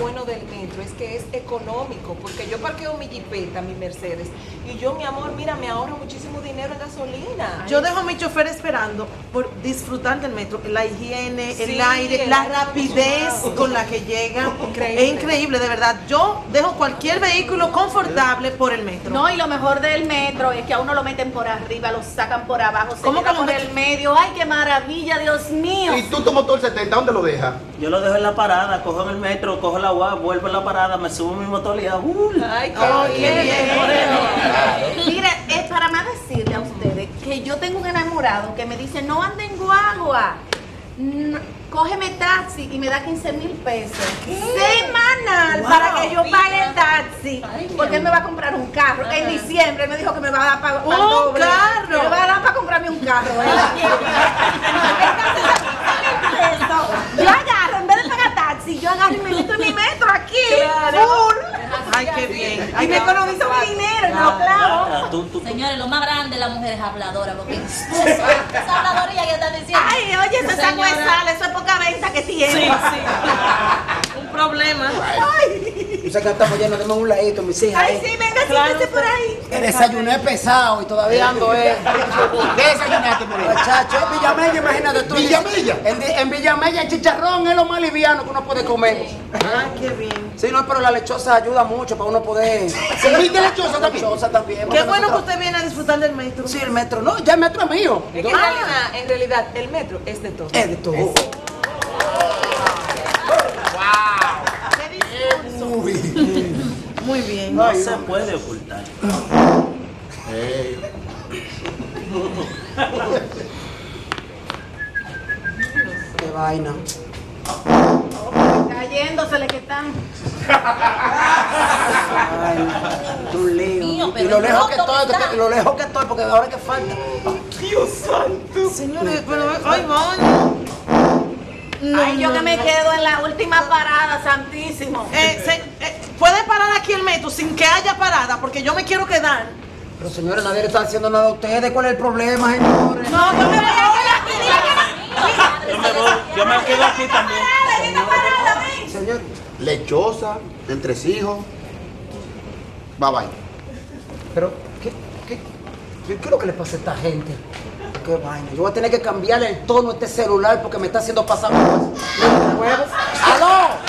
bueno del metro es que es económico, porque yo parqueo mi jipeta, mi Mercedes, y yo, mi amor, mira, me ahorro muchísimo dinero en gasolina. Yo dejo a mi chofer esperando por disfrutar del metro, la higiene, Sí, el aire, el la aire rapidez acondicionado. con la que llega. Increíble. Es increíble, de verdad. Yo dejo cualquier vehículo confortable por el metro. No, y lo mejor del metro es que a uno lo meten por arriba, lo sacan por abajo, se ¿Cómo llega que lo por meten? el medio. ¡Ay, qué maravilla, Dios mío! Y tú tu motor 70, ¿dónde lo dejas? Yo lo dejo en la parada, cojo en el metro, cojo la guagua, vuelvo en la parada, me subo mi motor y Ay, qué bien, Moreno. Mire, es para más decirle a ustedes que yo tengo un enamorado que me dice, no ande en guagua, cógeme taxi y me da 15,000 pesos semanal para que yo pague el taxi, porque él me va a comprar un carro. En diciembre me dijo que me va a dar para ¡Un doble. carro! Me va a dar para comprarme un carro. Yo agarro, en vez de pagar taxi, yo agarro y me meto en mi metro aquí, full. Ay, qué bien. Y me economizo mi dinero y me lo clavo. Señores, lo más grande de la mujer es habladora, porque esa habladoría que están diciendo. Ay, oye, eso es agua de sal, eso es poca venta que tiene. Un problema. Ay, Yo sé que estamos llenos de un ladito, mis hijas. ay, sí, venga, siéntese por ahí. Que desayuné pesado y todavía ando, ¿Qué desayunaste, Moreno? Muchacho, en Villamella, imagínate tú. ¿Villamella? En Villamella el chicharrón es lo más liviano que uno puede comer. Ay, qué bien. Sí, no, pero la lechosa ayuda mucho para uno poder... ¿Comiste lechosa también? Lechosa también. Qué porque bueno que nosotros- usted viene a disfrutar del metro. Sí, el metro. No, ya el metro es mío. Es que en realidad, el metro es de todo. Es de todo. Muy bien. no se puede ocultar. Qué vaina. Cayéndosele que están. Ay, un lío. Mío, Y pero lo lejos que pronto estoy, está. lo lejos que estoy, porque ahora que falta. Señores, pero ay, van. Ay, yo que me quedo en la última parada, santísimo. ¿Puede parar aquí el metro sin que haya parada? Porque yo me quiero quedar. Pero señores, nadie le está haciendo nada a ustedes. ¿Cuál es el problema, señores? No, yo me voy a quedar aquí, dile que no. Yo me voy, yo me quedo aquí también. Parada, en esta parada, ven. Señor, Lechosa, entresijos. Bye bye. pero ¿qué es lo que le pasa a esta gente? Qué vaina. Yo voy a tener que cambiarle el tono a este celular porque me está haciendo pasar por los huevos. ¡Aló!